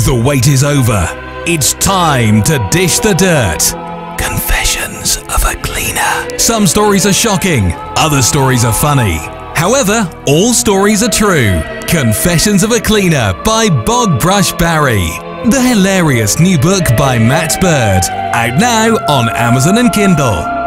The wait is over. It's time to dish the dirt. Confessions of a Cleaner. Some stories are shocking, other stories are funny. However, all stories are true. Confessions of a Cleaner by Bog Brush Barry. The hilarious new book by Matt Bird. Out now on Amazon and Kindle.